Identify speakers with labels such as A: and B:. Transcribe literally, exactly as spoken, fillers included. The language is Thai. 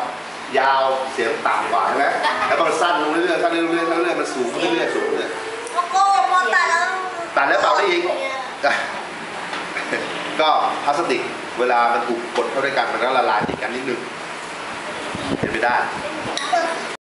A: ยาวเสียงต่ำกว่าใช่ไหมแล้วก็มันสั้นลงเรื่อยๆสั้นเรื่อยๆสั้นเรื่อยๆมันสูงเรื่อยๆสูงเรื่อย
B: โอ้โหพอตัดแล้ว
A: ตัดแล้วเป่าได้อีกก็พลาสติกเวลามันถูกกดเข้าด้วยกันมันก็ละลายติดกันนิดนึงเป็นไปได้